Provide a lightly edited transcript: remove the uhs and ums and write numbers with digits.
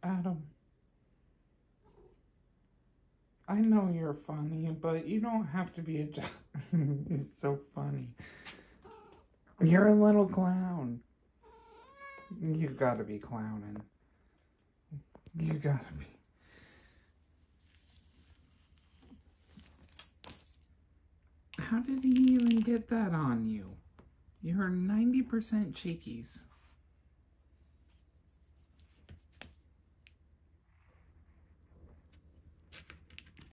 Adam, I know you're funny, but you don't have to be a It's so funny. You're a little clown. You gotta be clowning. You gotta be. How did he even get that on you? You're 90% cheekies.